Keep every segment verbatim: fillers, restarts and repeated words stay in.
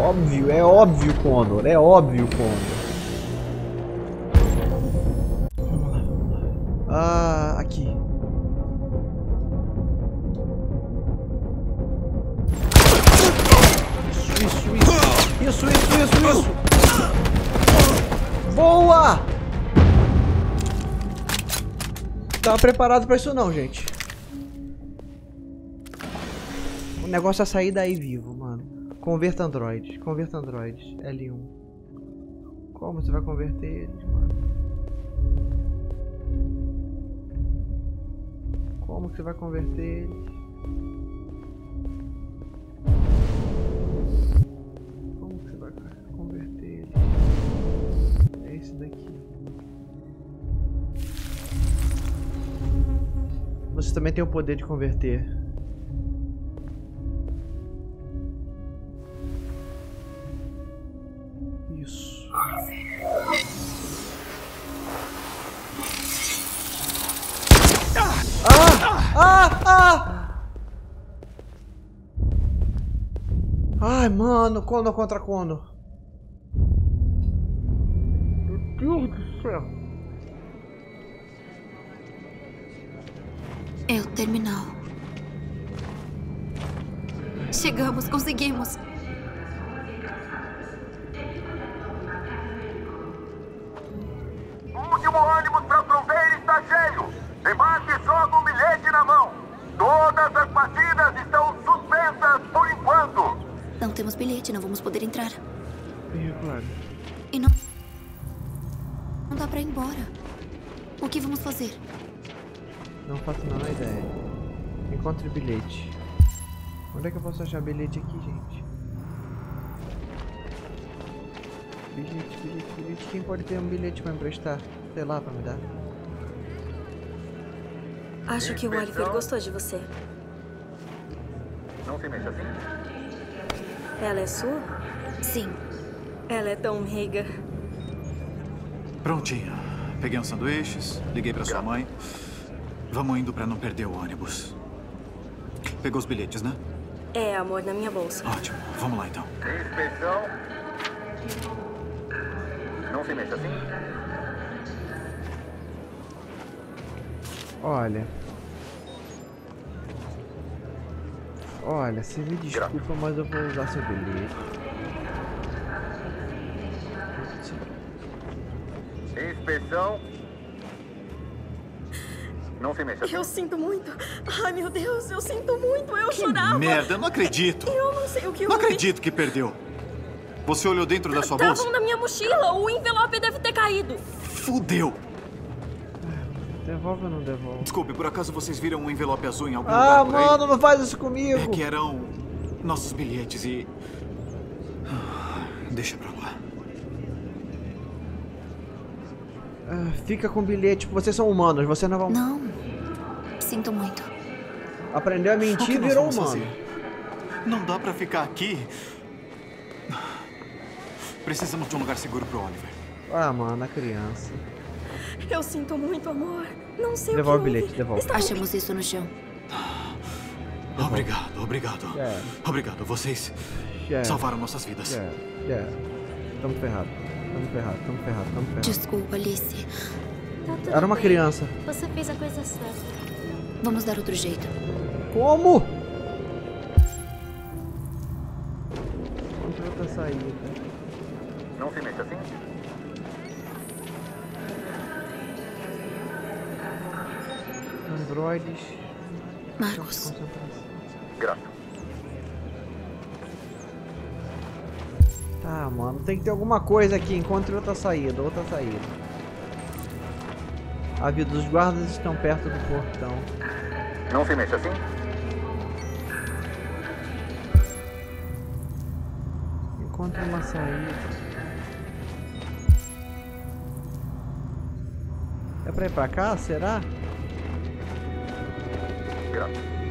óbvio, é óbvio, Condor. É óbvio, Condor. Vamos lá, vamos lá. Ah, aqui. Isso, isso, isso. Isso, isso, isso, isso. Boa! Tava preparado pra isso não, gente. O negócio é sair daí vivo, mano. Converta Android. Converta Android. L um. Como você vai converter eles, mano? Como que você vai converter eles? Como que você vai converter eles? É esse daqui. Você também tem o poder de converter. Isso. Ah! Ah! Ah! Ai, mano, Condor contra Condor. Meu Deus do céu. É o terminal. Chegamos, conseguimos. O último ônibus para Fronteira está cheio. Embarque só com bilhete na mão. Todas as partidas estão suspensas por enquanto. Não temos bilhete, não vamos poder entrar. É claro. E não... Não dá pra ir embora. O que vamos fazer? Não faço a menor ideia. Encontre bilhete. Onde é que eu posso achar bilhete aqui, gente? Bilhete, bilhete, bilhete. Quem pode ter um bilhete pra emprestar? Sei lá, pra me dar. Acho que o Oliver gostou de você. Não se mexa assim. Ela é sua? Sim. Ela é tão meiga. Prontinho. Peguei uns sanduíches, liguei pra sua mãe. Vamos indo pra não perder o ônibus. Pegou os bilhetes, né? É, amor, na minha bolsa. Ótimo. Vamos lá, então. Inspeção. Não se mexa assim. Olha. Olha, você me desculpa, mas eu vou usar seu bilhete. Inspeção. Não se mexa assim. Eu sinto muito. Ai, meu Deus, eu sinto muito. Eu chorava. Merda, eu não acredito. Eu não sei o que eu Não acredito que perdeu. Você olhou dentro da sua bolsa? Estavam na minha mochila. O envelope deve ter caído. Fudeu. Devolve ou não devolve? Desculpe, por acaso vocês viram um envelope azul em algum Ah, lugar por aí? mano, não faz isso comigo. É que eram nossos bilhetes e... Deixa pra lá. Ah, fica com o bilhete, vocês são humanos, vocês não vão... Não. Sinto muito. Aprendeu a O que mentir e nós virou vamos humano. fazer? Não dá pra ficar aqui. Precisamos de um lugar seguro pro Oliver. Ah, mano, a criança. Eu sinto muito, amor. Não sei Devolve o o que bilhete, houve. devolve. Estava Achamos isso no chão. Obrigado, obrigado. É. Obrigado, vocês Já era, salvaram nossas vidas. já era, já era. Tamo ferrado, tamo ferrado, tamo ferrado, tamo ferrado. Desculpa, Alice. Tá tudo Era uma bem. criança. Você fez a coisa certa. Vamos dar outro jeito. Como? Encontrei outra saída. Não se mexa assim. Androides. Marcos. Concentração. Graça. Tá, mano, tem que ter alguma coisa aqui. Encontre outra saída, outra saída. A vida dos guardas estão perto do portão. Não se mexa assim. Encontre uma saída. É pra ir pra cá, será? Graça.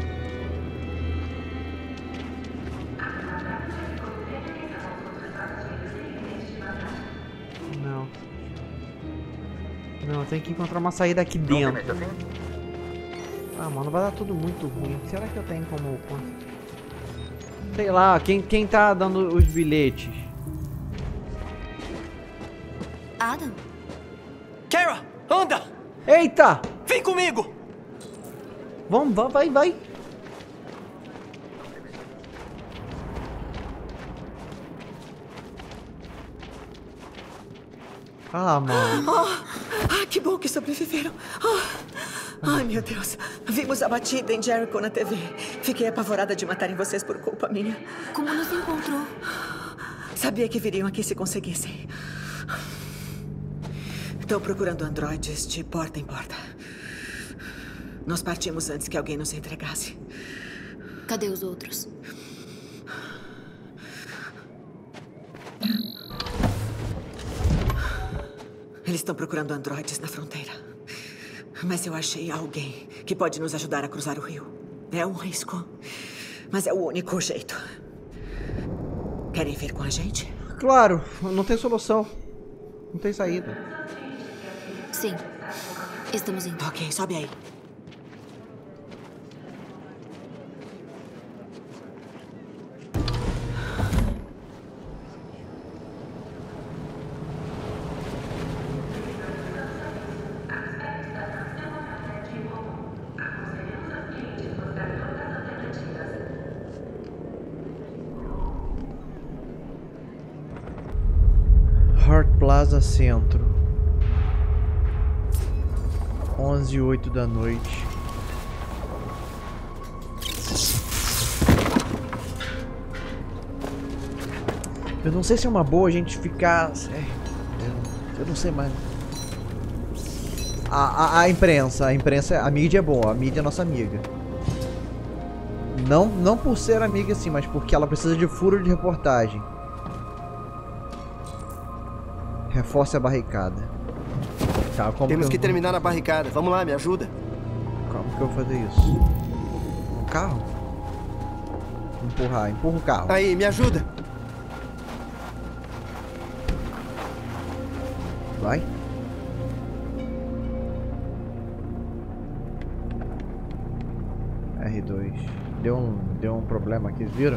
Não. Não, tem que encontrar uma saída aqui Não se dentro. mexa assim. Ah, mano, vai dar tudo muito ruim. Será que eu tenho como... Sei lá, quem, quem tá dando os bilhetes? Adam? Kara, anda! Eita! Vem comigo! Vamos, vai, vai, vai. Ah, mano. Oh, ah, que bom que sobreviveram. Oh. Ai, meu Deus. Vimos a batida em Jericho na T V. Fiquei apavorada de matarem vocês por culpa minha. Como nos encontrou? Sabia que viriam aqui se conseguissem. Estou procurando androides de porta em porta. Nós partimos antes que alguém nos entregasse. Cadê os outros? Eles estão procurando androides na fronteira. Mas eu achei alguém que pode nos ajudar a cruzar o rio. É um risco, mas é o único jeito. Querem vir com a gente? Claro, não tem solução. Não tem saída. Sim, estamos indo. Ok, sobe aí. Hart Plaza Centro. onze e oito da noite. Eu não sei se é uma boa a gente ficar... Eu, eu não sei mais. A, a, a imprensa, a imprensa, a mídia é boa, a mídia é nossa amiga. Não, não por ser amiga assim, mas porque ela precisa de furo de reportagem. Reforce a barricada. Tá, como Temos que, que eu... terminar a barricada. Vamos lá, me ajuda. Como que eu vou fazer isso? Um carro? Empurrar, empurra o carro. Aí, me ajuda. Vai. R dois. Deu um, deu um problema aqui, viram?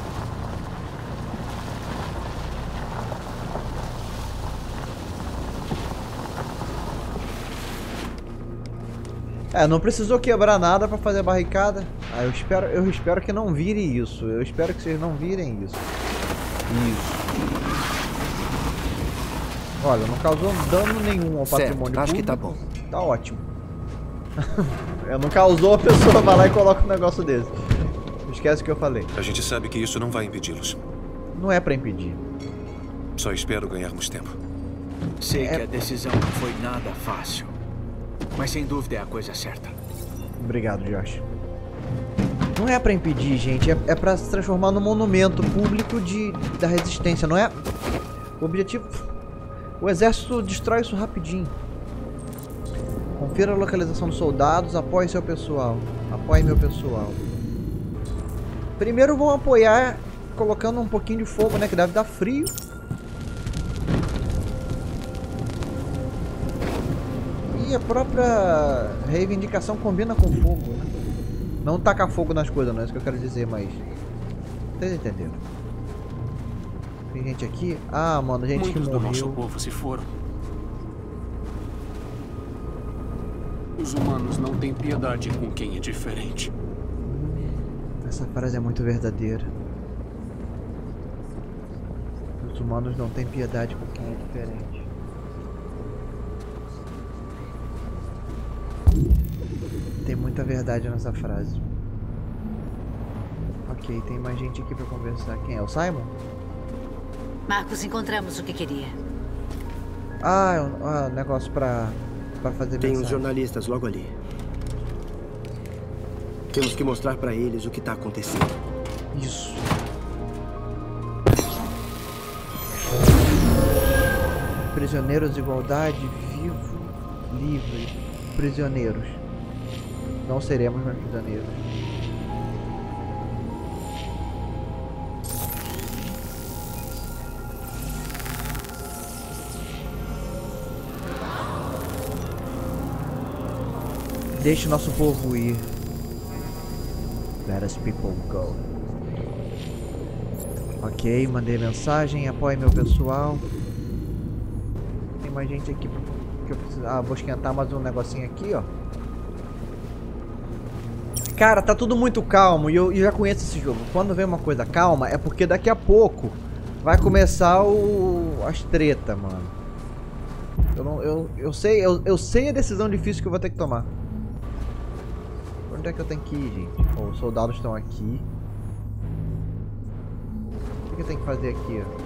É, não precisou quebrar nada pra fazer a barricada. Ah, eu espero, eu espero que não vire isso. Eu espero que vocês não virem isso. Isso. Olha, não causou dano nenhum ao Certo, patrimônio acho público. que tá bom. Tá ótimo. É, não causou, a pessoa vai lá e coloca um negócio desse. Esquece o que eu falei. A gente sabe que isso não vai impedi-los. Não é pra impedir. Só espero ganharmos tempo. Sei É- que a decisão não foi nada fácil, mas sem dúvida é a coisa certa. Obrigado, Josh. Não é pra impedir, gente. É, é pra se transformar num monumento público de, da resistência. Não é... O objetivo... O exército destrói isso rapidinho. Confira a localização dos soldados. Apoie seu pessoal. Apoie meu pessoal. Primeiro vão apoiar colocando um pouquinho de fogo, né? Que deve dar frio. E a própria reivindicação combina com fogo, né? Não tacar fogo nas coisas, não é isso que eu quero dizer, mas... Vocês entenderam? Tem gente aqui? Ah, mano, gente Muitos que do nosso morreu. povo se foram. Os humanos não têm piedade com quem é diferente. Essa frase é muito verdadeira. Os humanos não têm piedade com quem é diferente. Tem muita verdade nessa frase. Ok, tem mais gente aqui pra conversar. Quem é? O Simon? Marcos, encontramos o que queria. Ah, é um ah, negócio pra, pra fazer Tem uns mensagem. jornalistas logo ali. Temos que mostrar pra eles o que tá acontecendo. Isso. Prisioneiros, igualdade, vivo, livre. Prisioneiros. Não seremos mais prisioneiros. Deixe nosso povo ir. Let us people go. Ok, mandei mensagem, apoie meu pessoal. Tem mais gente aqui que eu preciso... Ah, vou esquentar mais um negocinho aqui, ó. Cara, tá tudo muito calmo e eu, eu já conheço esse jogo. Quando vem uma coisa calma é porque daqui a pouco vai começar o... as treta, mano. Eu, não, eu, eu, sei, eu, eu sei a decisão difícil que eu vou ter que tomar. Onde é que eu tenho que ir, gente? Oh, os soldados estão aqui. O que eu tenho que fazer aqui, ó?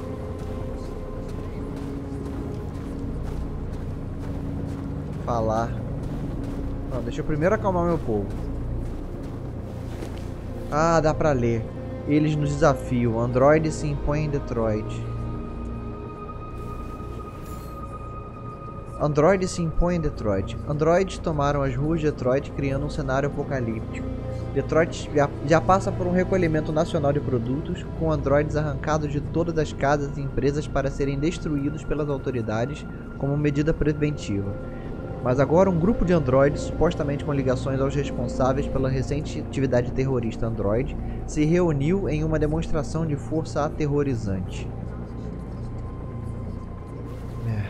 Falar. Não, deixa eu primeiro acalmar meu povo. Ah, dá pra ler. Eles nos desafiam. Android se impõe em Detroit. Android se impõe em Detroit. Androids tomaram as ruas de Detroit, criando um cenário apocalíptico. Detroit já, já passa por um recolhimento nacional de produtos, com androides arrancados de todas as casas e empresas para serem destruídos pelas autoridades como medida preventiva. Mas agora um grupo de androides, supostamente com ligações aos responsáveis pela recente atividade terrorista Android, se reuniu em uma demonstração de força aterrorizante. É.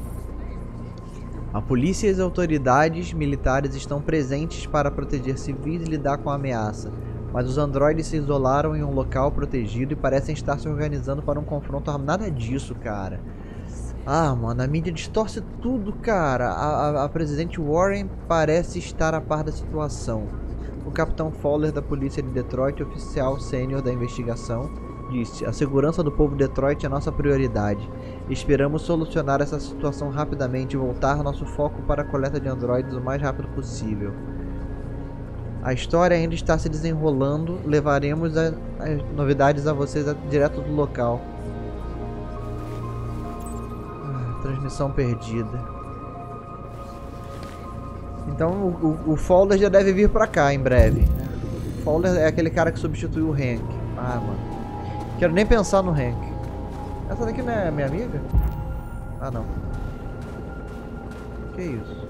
A polícia e as autoridades militares estão presentes para proteger civis e lidar com a ameaça, mas os androides se isolaram em um local protegido e parecem estar se organizando para um confronto armado. Nada disso, cara. Ah, mano, a mídia distorce tudo, cara. A, a, a presidente Warren parece estar a par da situação. O capitão Fowler da polícia de Detroit, oficial sênior da investigação, disse: a segurança do povo de Detroit é nossa prioridade. Esperamos solucionar essa situação rapidamente e voltar nosso foco para a coleta de androides o mais rápido possível. A história ainda está se desenrolando. Levaremos a, as novidades a vocês a, direto do local. Transmissão perdida. Então o, o, o Fowler já deve vir pra cá em breve. O Fowler é aquele cara que substituiu o Hank. Ah, mano. Quero nem pensar no Hank. Essa daqui não é minha amiga? Ah, não. Que isso?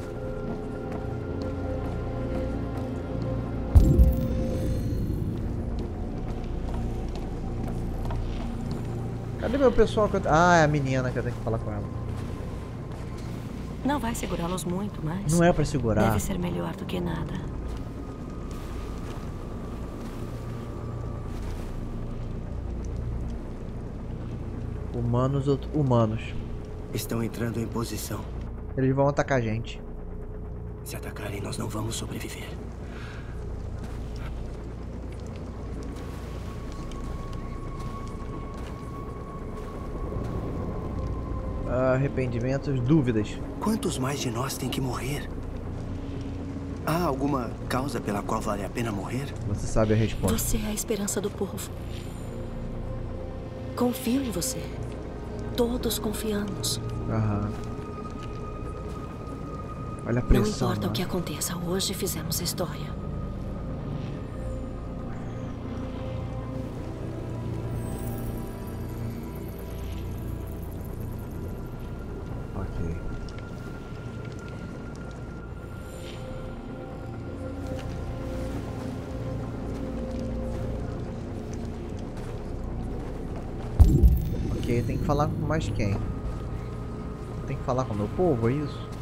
Cadê meu pessoal? Ah, é a menina que eu tenho que falar com ela. Não vai segurá-los muito, mas... Não é pra segurar. Deve ser melhor do que nada. Humanos, humanos. Estão entrando em posição. Eles vão atacar a gente. Se atacarem, nós não vamos sobreviver. Arrependimentos, dúvidas. Quantos mais de nós tem que morrer? Há alguma causa pela qual vale a pena morrer? Você sabe a resposta. Você é a esperança do povo. Confio em você. Todos confiamos. Aham. Olha a pressão. Não importa, mano. o que aconteça, hoje fizemos história. Ok. Ok, tem que falar com mais quem? Tem que falar com o meu povo, é isso?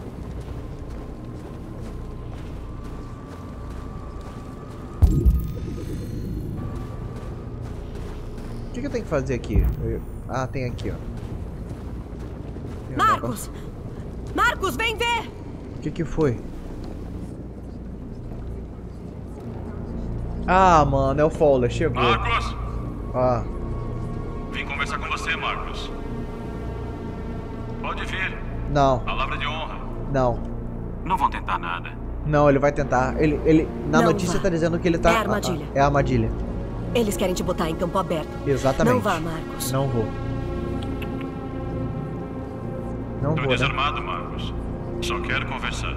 O que, que eu tenho que fazer aqui? Eu... Ah, tem aqui, ó. Tem um Marcos! negócio. Marcos, vem ver! O que que foi? Ah, mano, é o Fowler, chegou. Marcos! Ah. Vim conversar com você, Marcos. Pode vir. Não. Palavra de honra. Não. Não vão tentar nada. Não, ele vai tentar. Ele, ele na Não notícia vá. tá dizendo que ele tá... É armadilha. Ah, ah, é armadilha. Eles querem te botar em campo aberto. Exatamente. Não vá, Marcos. Não vou. Não Tô vou, né? desarmado, Marcos. Só quero conversar.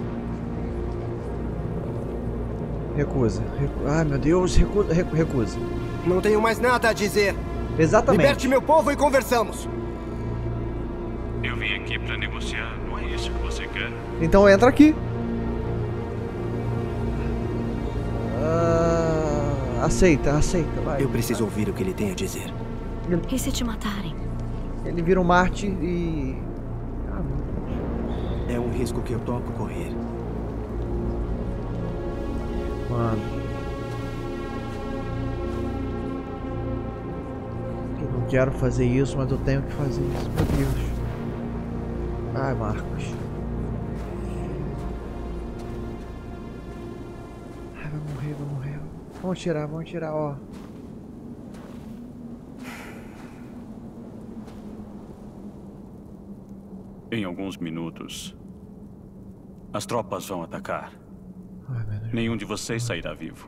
Recusa. Recu... Ai, meu Deus, recusa, recu... recusa. Não tenho mais nada a dizer. Exatamente. Liberte meu povo e conversamos. Eu vim aqui pra negociar. Não é isso que você quer? Então entra aqui. Ah, aceita, aceita, vai. Eu preciso ouvir o que ele tem a dizer. E se te matarem? Ele vira um mártir e... Ah, é um risco que eu topo correr. Mano. Eu não quero fazer isso, mas eu tenho que fazer isso. Meu Deus. Ai, Marcos. Ai, vai morrer, vai morrer. Vamos tirar, vamos tirar, ó. Em alguns minutos, as tropas vão atacar. Ai, meu Deus. Nenhum de vocês sairá vivo.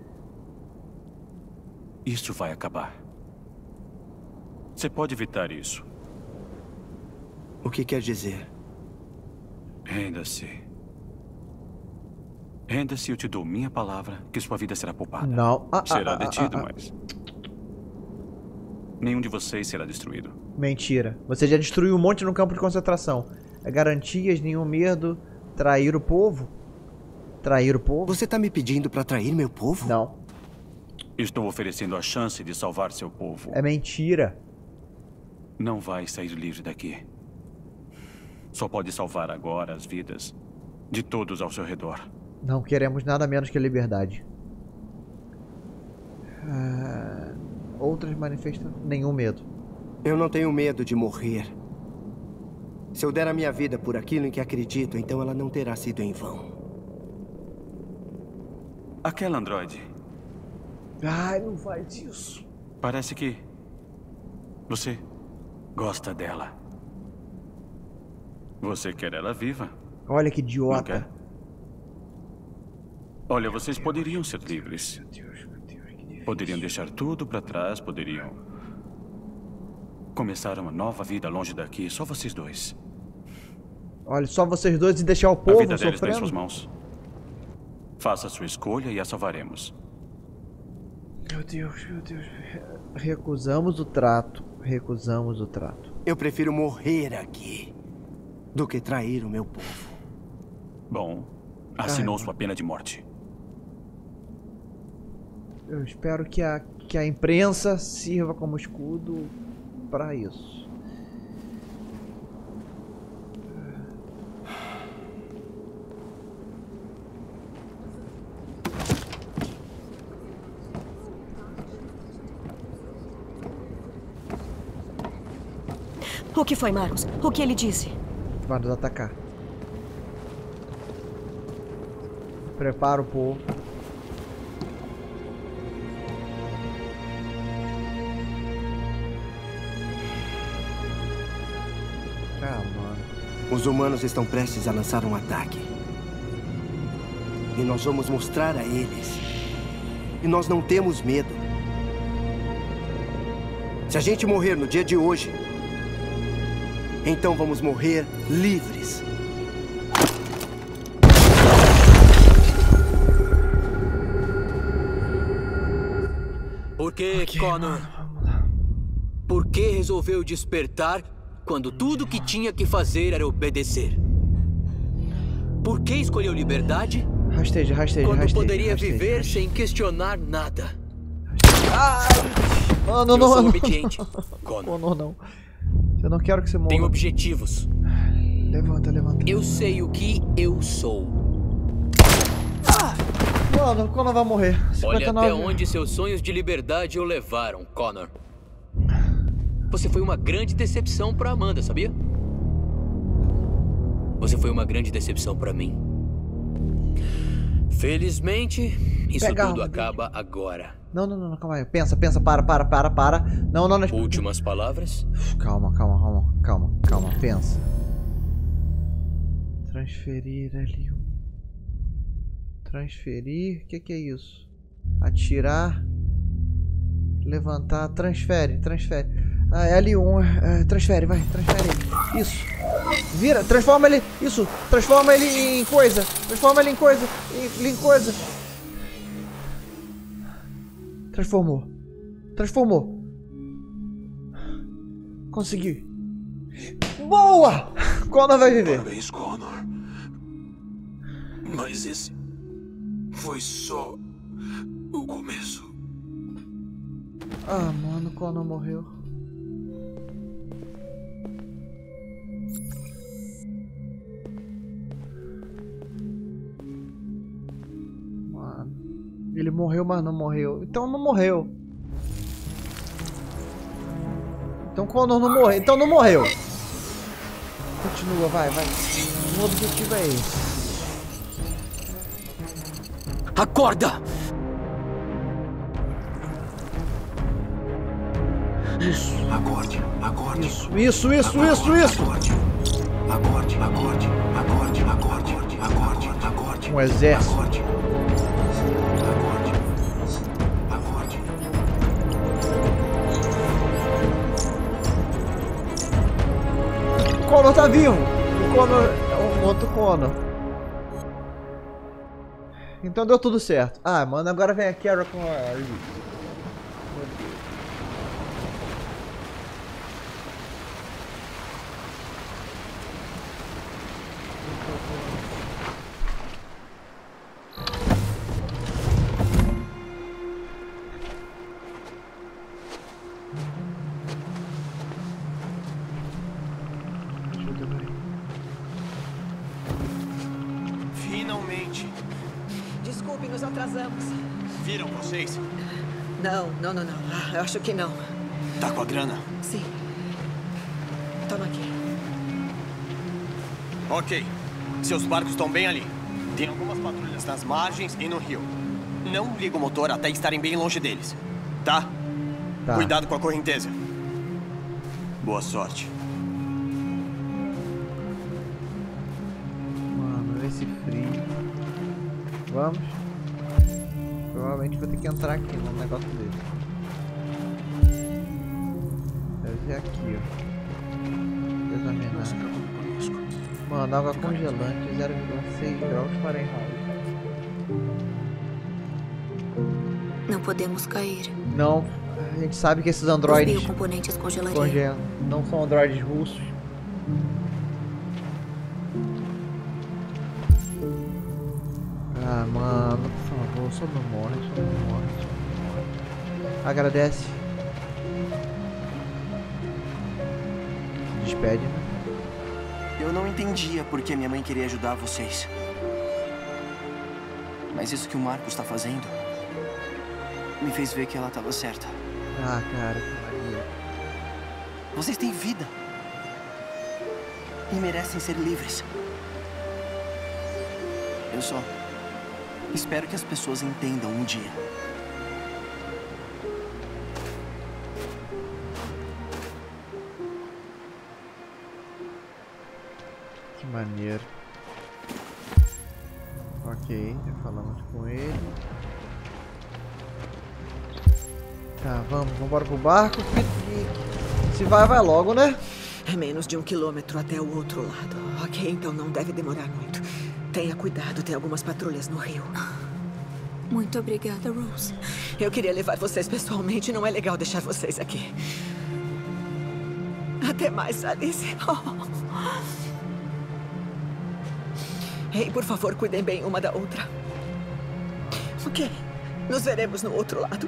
Isso vai acabar. Você pode evitar isso. O que quer dizer? Renda-se. Renda-se e eu te dou minha palavra que sua vida será poupada. Não. Ah, será ah, detido, ah, ah, mas... nenhum de vocês será destruído. Mentira. Você já destruiu um monte no campo de concentração. É garantias, nenhum medo. Trair o povo? Trair o povo? Você tá me pedindo pra trair meu povo? Não. Estou oferecendo a chance de salvar seu povo. É mentira. Não vai sair livre daqui. Só pode salvar agora as vidas de todos ao seu redor. Não queremos nada menos que a liberdade. Ah, outras manifestações. Nenhum medo. Eu não tenho medo de morrer. Se eu der a minha vida por aquilo em que acredito, então ela não terá sido em vão. Aquela androide. Ai, não faz isso. Parece que você gosta dela. Você quer ela viva? Olha que Não idiota. quer? Olha, vocês poderiam ser livres. Poderiam deixar tudo pra trás, poderiam começar uma nova vida longe daqui, só vocês dois. Olha, só vocês dois e deixar o A povo vida deles está em sofrendo. suas mãos. Faça a sua escolha e a salvaremos. Meu Deus, meu Deus. Recusamos o trato. Recusamos o trato. Eu prefiro morrer aqui do que trair o meu povo. Bom, assinou Ai, sua pena de morte. Eu espero que a, que a imprensa sirva como escudo para isso. O que foi, Marcos? O que ele disse? Vai nos atacar. Prepara o povo. Ah, mano. Os humanos estão prestes a lançar um ataque. E nós vamos mostrar a eles. E nós não temos medo. Se a gente morrer no dia de hoje, então vamos morrer livres. Por que, Connor? Por que resolveu despertar quando tudo que tinha que fazer era obedecer? Por que escolheu liberdade? Rasteja, rasteja, quando rasteja, poderia rasteja, viver rasteja. sem questionar nada? Ai! Não, não, Eu não, sou não. obediente, Connor. Connor, não. Eu não quero que você morra. Tenho objetivos. Levanta, levanta. Eu sei o que eu sou. Mano, Connor vai morrer. Olha cinquenta e nove. até onde seus sonhos de liberdade o levaram, Connor. Você foi uma grande decepção pra Amanda, sabia? Você foi uma grande decepção pra mim. Felizmente, isso Pega a tudo arma acaba agora. Não, não, não, calma aí. Pensa, pensa, para, para, para, para. Não, não, não. Últimas palavras? Calma, calma, calma, calma, calma. Pensa. Transferir ali. Transferir. O que, que é isso? Atirar. Levantar. Transfere, transfere. Ah, é L um. É, transfere, vai, transfere ele. Isso. Vira, transforma ele. Isso. Transforma ele em coisa. Transforma ele em coisa. Em, em coisa. Transformou. Transformou. Consegui. Boa! Connor vai viver. Parabéns, Connor. Mas esse foi só o começo. Ah, mano, Connor morreu. Morreu, mas não morreu. Então não morreu. Então Connor não morreu. Então não morreu. Continua, vai, vai. O objetivo é esse. Acorda! Isso. Acorde, acorde. Isso, isso, isso, isso, isso. Acorde, acorde, acorde, acorde, acorde, acorde, acorde. Um exército. Acorde. Acorde. Acorde. O Connor tá vivo. O Connor é um outro Connor. Então deu tudo certo. Ah, mano, agora vem a Kara com a Lee. Meu Deus. Finalmente. Desculpe, nos atrasamos. Viram vocês? Não, não, não, não. Ah, eu acho que não. Tá com a grana? Sim. Toma aqui. Ok. Seus barcos estão bem ali. Tem algumas patrulhas nas margens e no rio. Não liga o motor até estarem bem longe deles. Tá? Tá. Cuidado com a correnteza. Boa sorte. Mano, esse frio. Vamos. Provavelmente vou ter que entrar aqui num negócio desse. Deve ser aqui, ó. Examinar. Mano, água congelante, zero vírgula seis graus Fahrenheit. Não podemos cair. Não, a gente sabe que esses androides Os biocomponentes congelariam. congelam. Não são androides russos. Ah, mano, por favor, só não morre, só não morre, só não morre. Agradece. Se despede, né? Eu não entendia por que minha mãe queria ajudar vocês. Mas isso que o Marcos está fazendo me fez ver que ela estava certa. Ah, cara, que maneiro. Vocês têm vida. E merecem ser livres. Eu só espero que as pessoas entendam um dia. Que maneiro. Ok, já falamos com ele. Tá, vamos, vamos embora pro barco. Se vai, vai logo, né? É menos de um quilômetro até o outro lado. Ok, então não deve demorar muito. Tenha cuidado, tem algumas patrulhas no rio. Muito obrigada, Rose. Eu queria levar vocês pessoalmente, não é legal deixar vocês aqui. Até mais, Alice. Oh. Ei, por favor, cuidem bem uma da outra. Ok, nos veremos no outro lado.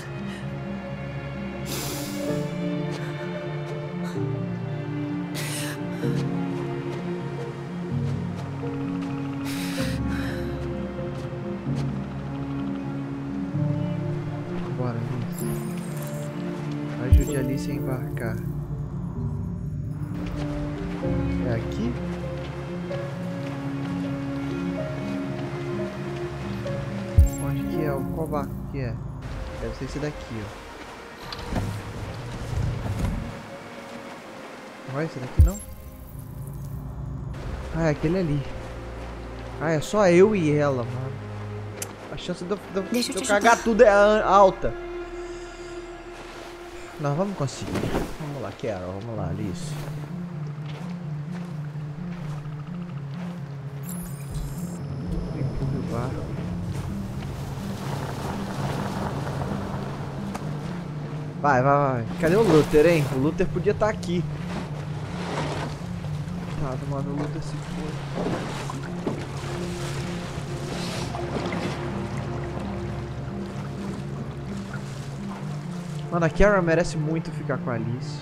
Bora, Alice. Ajude a Alice a embarcar. É aqui? Onde que é? Qual barco que é? Deve ser esse daqui, ó. Não é esse daqui, não? Ah, é aquele ali. Ah, é só eu e ela, mano. A chance de eu, de eu, Deixa eu de eu te cagar ajudar. tudo é a- alta. Nós vamos conseguir. Vamos lá, Carol. Vamos lá, Alice. Empurre o barco. Vai, vai, vai. Cadê o Luther, hein? O Luther podia estar aqui. Tá, mano, o Luther se foi. Mano, a Kara merece muito ficar com a Alice.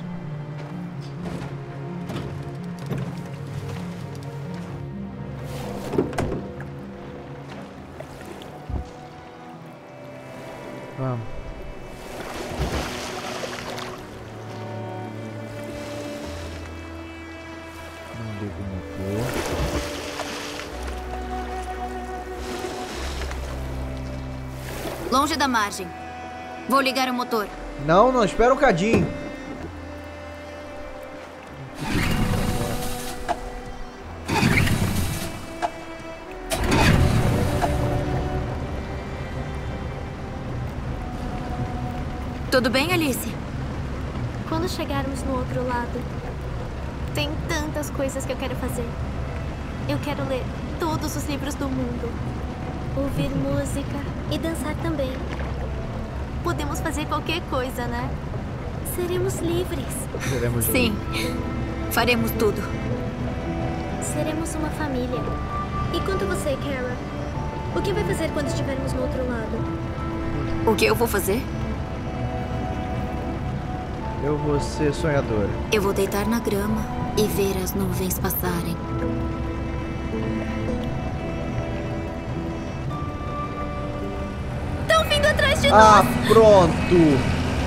Não ligo o motor. Longe da margem. Vou ligar o motor. Não, não, espera um cadinho. Tudo bem, Alice? Quando chegarmos no outro lado, tem tantas coisas que eu quero fazer. Eu quero ler todos os livros do mundo, ouvir música e dançar também. Podemos fazer qualquer coisa, né? Seremos livres. Seremos Sim, faremos tudo. Seremos uma família. E quanto você, Kara? O que vai fazer quando estivermos no outro lado? O que eu vou fazer? Eu vou ser sonhadora. Eu vou deitar na grama e ver as nuvens passarem. Estão vindo atrás de Ah, nós! pronto!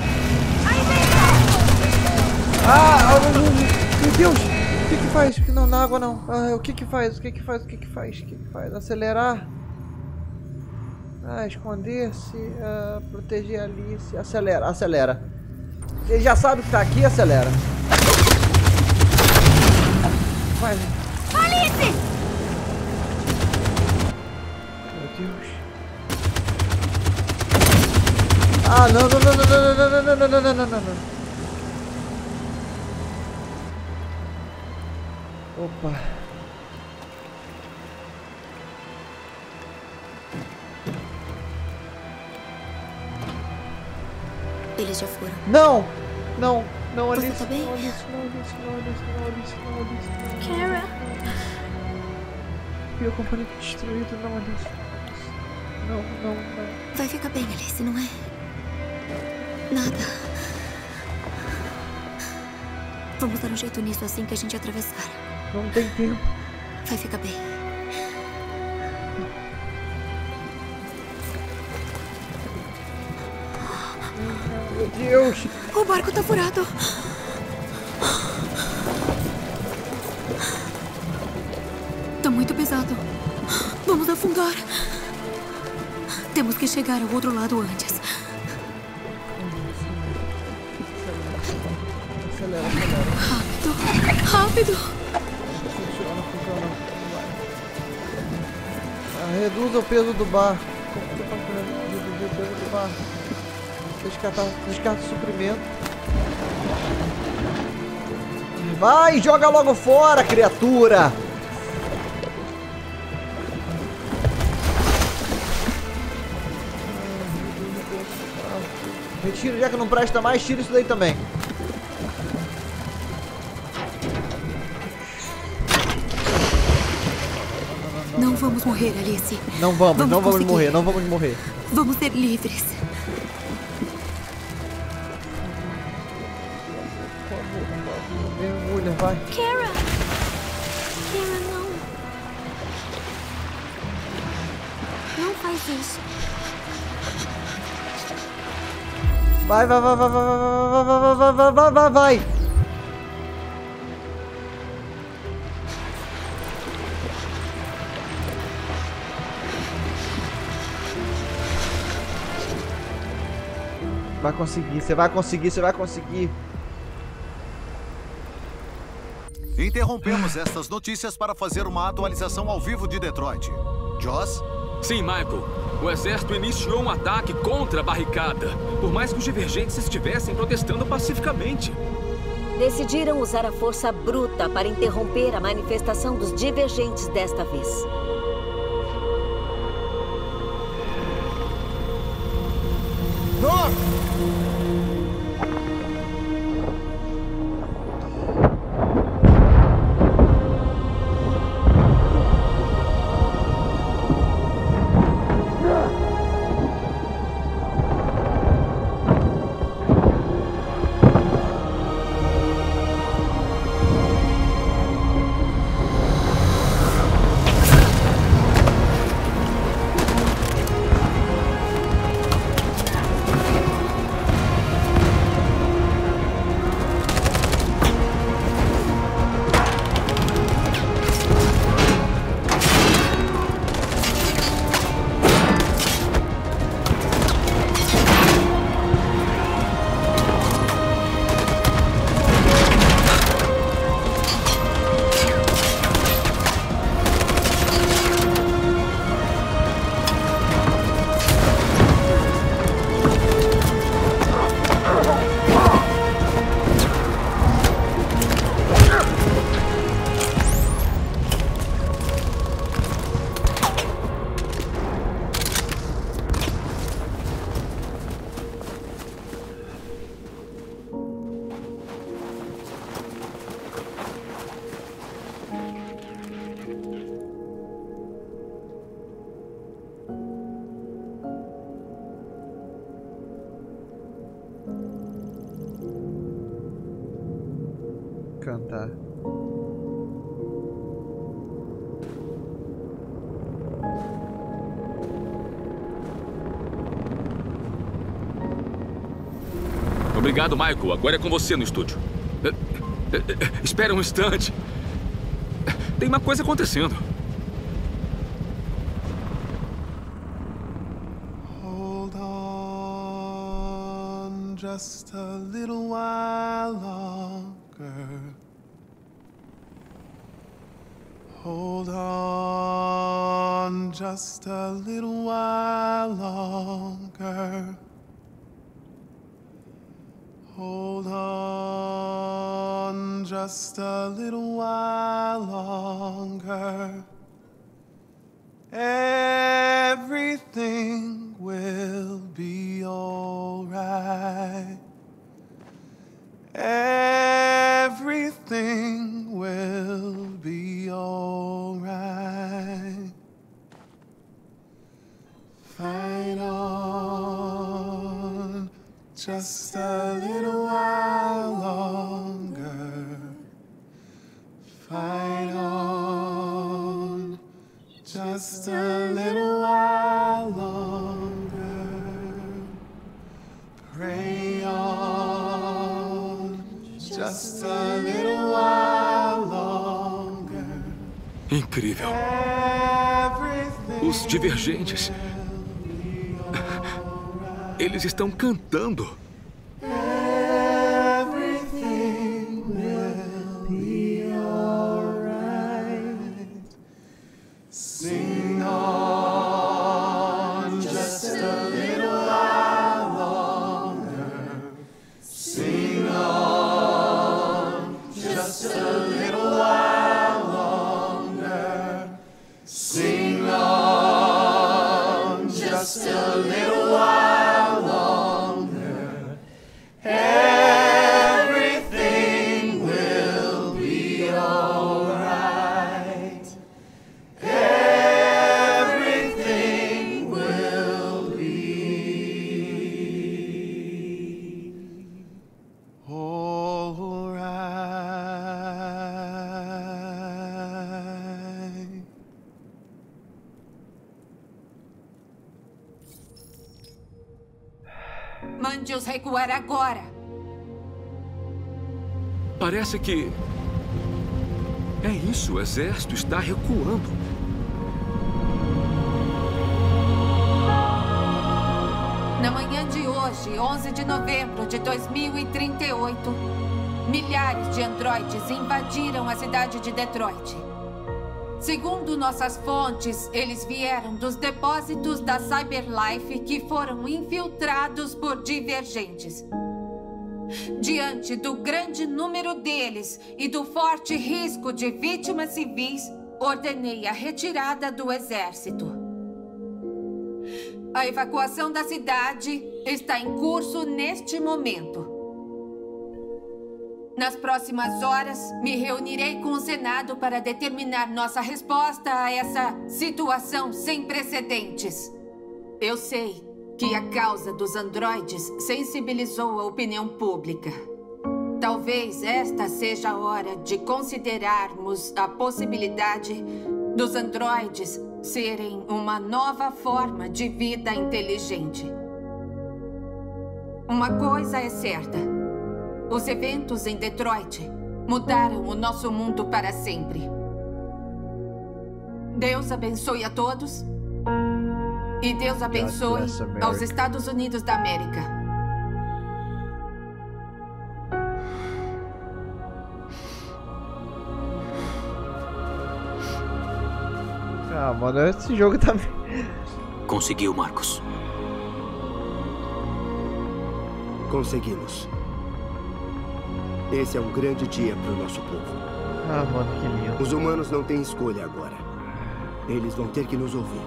Ah, meu Deus! O que que faz? Não, na água não. Ah, o que que faz? O que que faz? O que que faz? O que que faz? Acelerar? Ah, esconder-se. Ah, proteger a Alice. Acelera, acelera. Ele já sabe que tá aqui, acelera. Vai. Alice! Meu Deus. Ah, não, não, não, não, não, não, não, não, não, não, não, não. Opa. Eles já foram. Não! Não! Não, Você Alice! tá bem? Não, Alice, não, Alice, não, Alice, não, Alice, não, Alice, não. Kara! Meu componente destruído, não, Alice. Não, não, não. Vai ficar bem, Alice, não é? Nada. Vamos dar um jeito nisso assim que a gente atravessar. Não tem tempo. Vai ficar bem. Meu Deus! O barco tá furado. Tá muito pesado. Vamos afundar. Temos que chegar ao outro lado antes. Acelera, acelera. Rápido, rápido. Funciona, funciona. Ah, reduza o peso do barco. Como que eu faço pra reduzir o peso do barco? Descartar, descarta o suprimento. Vai, joga logo fora, criatura! Retira, já que não presta mais, tira isso daí também. Não vamos morrer, Alice. Não vamos, vamos não vamos conseguir. morrer, não vamos morrer. Vamos ser livres. Mergulha, vai. Kara! Kara, não. Não faz isso. Vai, vai, vai, vai, vai, vai, vai, vai, vai, vai, vai, vai. Vai conseguir, você vai conseguir, você vai conseguir. Interrompemos estas notícias para fazer uma atualização ao vivo de Detroit. Joss? Sim, Michael. O exército iniciou um ataque contra a barricada, por mais que os divergentes estivessem protestando pacificamente. Decidiram usar a força bruta para interromper a manifestação dos divergentes desta vez. North! cantar. Obrigado, Michael. Agora é com você no estúdio. Eh, eh, eh, Espera um instante. Tem uma coisa acontecendo. Hold on just a little while longer. Hold on just a little while longer. Hold on just a little while longer. Everything will be all right. Everything will be all right. Fight on just a little while longer. Fight on just a little while longer. Pray on just a little while longer. Incrível. Os divergentes. Eles estão cantando. Everything will be alright. Sing on just a little while longer. Sing on just a little while longer. Sing on just a little while. Everything will be alright. Everything will be alright. Mande-os recuar agora. Parece que... É isso, o exército está recuando. Na manhã de hoje, onze de novembro de dois mil e trinta e oito, milhares de androides invadiram a cidade de Detroit. Segundo nossas fontes, eles vieram dos depósitos da Cyberlife que foram infiltrados por divergentes. Diante do grande número deles e do forte risco de vítimas civis, ordenei a retirada do exército. A evacuação da cidade está em curso neste momento. Nas próximas horas, me reunirei com o Senado para determinar nossa resposta a essa situação sem precedentes. Eu sei que a causa dos androides sensibilizou a opinião pública. Talvez esta seja a hora de considerarmos a possibilidade dos androides serem uma nova forma de vida inteligente. Uma coisa é certa. Os eventos em Detroit mudaram o nosso mundo para sempre. Deus abençoe a todos. E Deus abençoe aos Estados Unidos da América. Ah, mano, esse jogo tá... Conseguiu, Marcos. Conseguimos. Esse é um grande dia para o nosso povo. Ah, mano, que lindo. Os humanos não têm escolha agora. Eles vão ter que nos ouvir.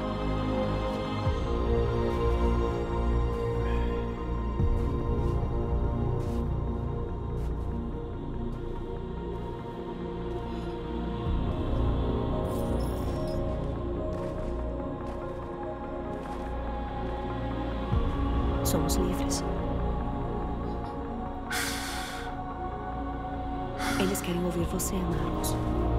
Somos livres. Eles querem ouvir você, Marcos.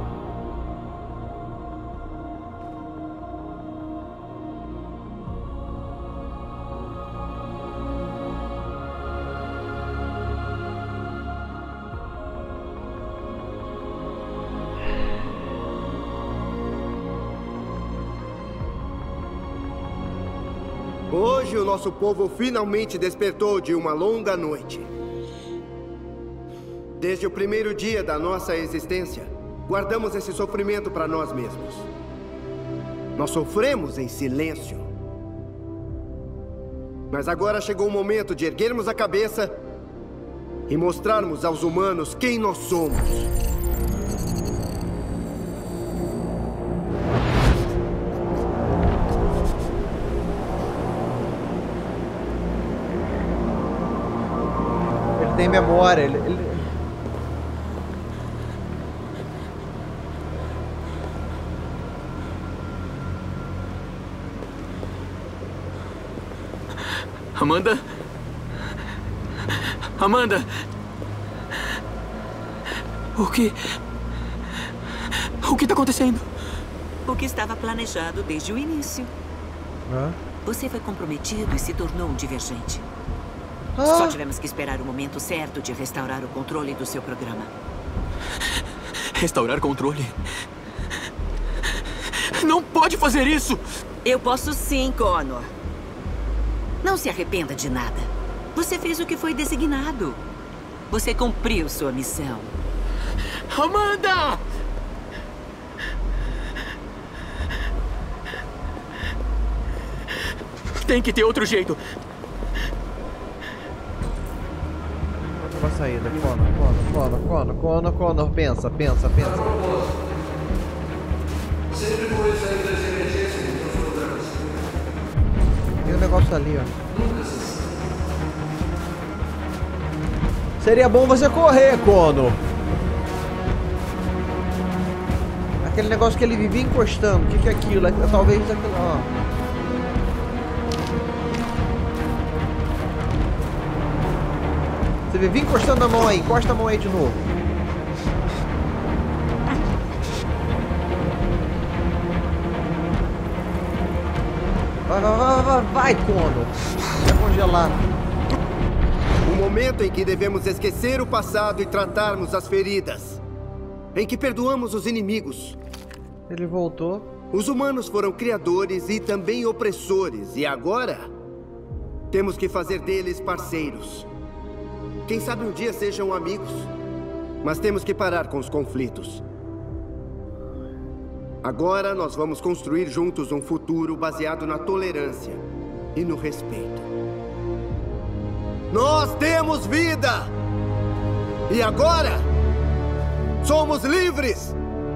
Hoje o nosso povo finalmente despertou de uma longa noite. Desde o primeiro dia da nossa existência, guardamos esse sofrimento para nós mesmos. Nós sofremos em silêncio. Mas agora chegou o momento de erguermos a cabeça e mostrarmos aos humanos quem nós somos. Ele tem memória, ele... ele... Amanda? Amanda? O que... O que está acontecendo? O que estava planejado desde o início. Hã? Você foi comprometido e se tornou um divergente. Ah. Só tivemos que esperar o momento certo de restaurar o controle do seu programa. Restaurar controle? Não pode fazer isso! Eu posso sim, Connor. Não se arrependa de nada. Você fez o que foi designado. Você cumpriu sua missão. Amanda! Tem que ter outro jeito. Uma saída. Connor, Connor, Connor, Connor, Connor, Connor. Pensa, pensa, pensa. Sempre foi saída de emergência em outros programas. Tem um negócio ali, ó. Nunca se sabe. Seria bom você correr, Connor. Aquele negócio que ele vivia encostando. O que, que é aquilo? É, talvez aquilo. Ó. Você vivia encostando a mão aí. Encosta a mão aí de novo. Vai, vai, vai, vai, vai, Connor. Vai congelar. O momento em que devemos esquecer o passado e tratarmos as feridas. Em que perdoamos os inimigos. Ele voltou. Os humanos foram criadores e também opressores. E agora, temos que fazer deles parceiros. Quem sabe um dia sejam amigos. Mas temos que parar com os conflitos. Agora nós vamos construir juntos um futuro baseado na tolerância e no respeito. Nós temos vida! E agora, somos livres!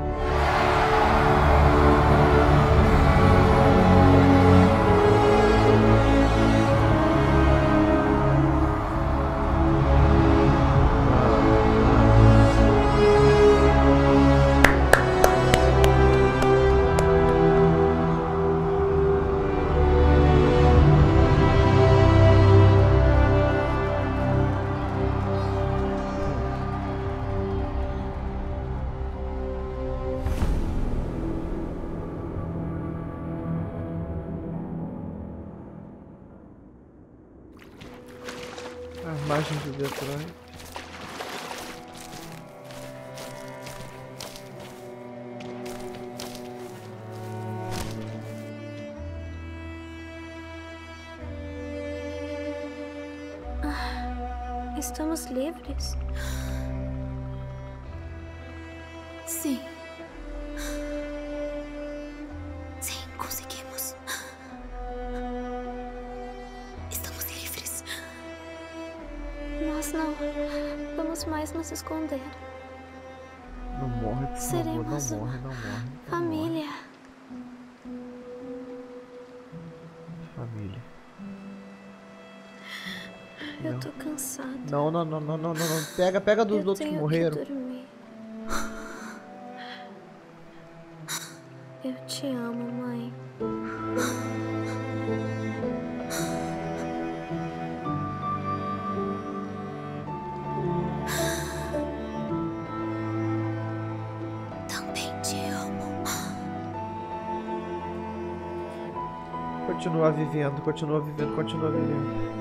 As margens de Detroit. Ah, estamos livres? Sim. Sim, conseguimos. Estamos livres. Nós não vamos mais nos esconder. Não morre, por Seremos favor. Não morre, não morre. Não família. morre. Família. Eu Não. tô cansada. Não, não, não, não, não, não, não. Pega, pega dos Eu outros que tenho morreram. Que dormir. Eu te amo, mãe. Continua vivendo, continua vivendo, continua vivendo.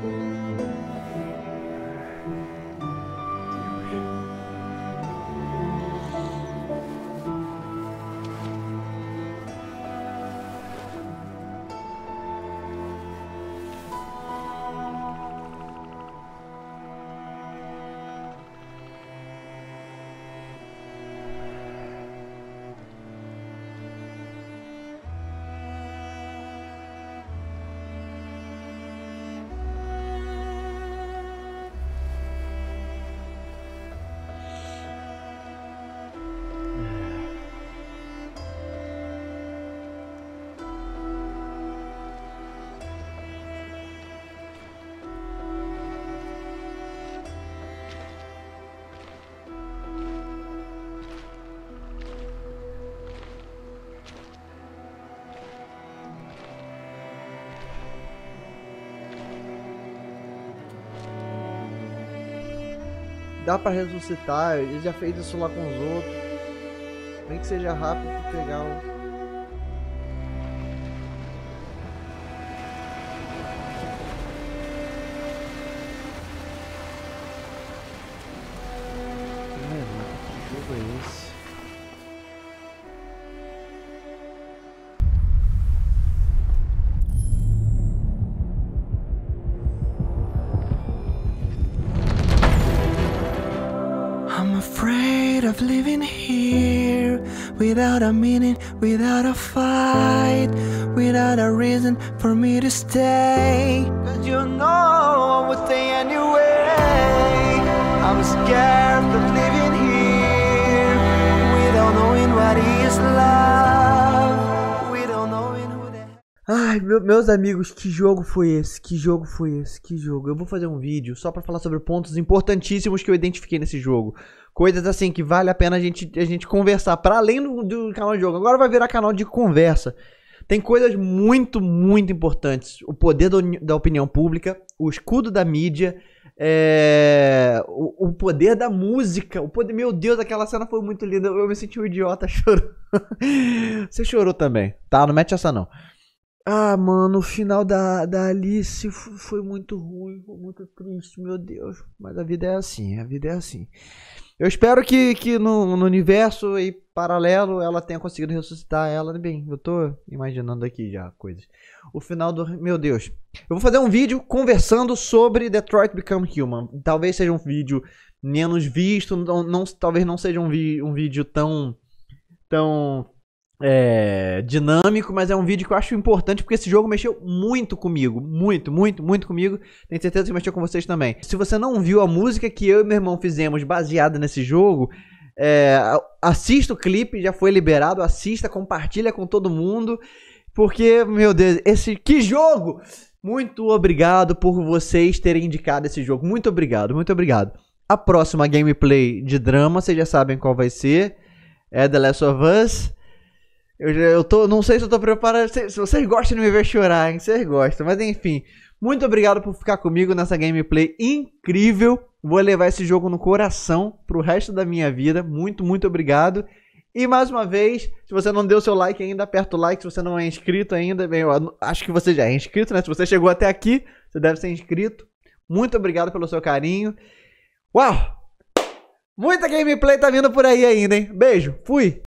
Dá pra ressuscitar, ele já fez isso lá com os outros. Nem que seja rápido pra pegar o... Que jogo é esse? I'm afraid of living here without a meaning, without a fight, without a reason for me to stay. Cause you know I would stay anyway. I'm scared of living here without knowing what is love, without knowing who that... Ai, meu, meus amigos, que jogo foi esse? Que jogo foi esse? Que jogo? Eu vou fazer um vídeo só pra falar sobre pontos importantíssimos que eu identifiquei nesse jogo. Coisas assim que vale a pena a gente, a gente conversar para além do, do canal de jogo. Agora vai virar canal de conversa. Tem coisas muito, muito importantes. O poder do, da opinião pública, o escudo da mídia, é, o, o poder da música. O poder, meu Deus, aquela cena foi muito linda. Eu me senti um idiota chorando. Você chorou também, tá? Não mete essa não. Ah, mano, o final da, da Alice foi muito ruim, foi muito triste, meu Deus. Mas a vida é assim, a vida é assim. Eu espero que, que no, no universo aí paralelo ela tenha conseguido ressuscitar ela. Bem, eu tô imaginando aqui já coisas. O final do... Meu Deus. Eu vou fazer um vídeo conversando sobre Detroit Become Human. Talvez seja um vídeo menos visto, não, não, talvez não seja um, vi, um vídeo tão... tão... É, dinâmico, mas é um vídeo que eu acho importante porque esse jogo mexeu muito comigo, muito, muito, muito comigo. Tenho certeza que mexeu com vocês também. Se você não viu a música que eu e meu irmão fizemos baseada nesse jogo, é, assista o clipe, já foi liberado, assista, compartilha com todo mundo, porque, meu Deus, esse que jogo! Muito obrigado por vocês terem indicado esse jogo, muito obrigado, muito obrigado. A próxima gameplay de drama, vocês já sabem qual vai ser, é The Last of Us. Eu, eu tô, não sei se eu tô preparado. Se, se vocês gostam de me ver chorar, hein? Vocês gostam. Mas enfim, muito obrigado por ficar comigo nessa gameplay incrível. Vou levar esse jogo no coração pro resto da minha vida. Muito, muito obrigado. E mais uma vez, se você não deu seu like ainda, aperta o like. Se você não é inscrito ainda, bem, eu acho que você já é inscrito, né? Se você chegou até aqui, você deve ser inscrito. Muito obrigado pelo seu carinho. Uau! Muita gameplay tá vindo por aí ainda, hein? Beijo, fui!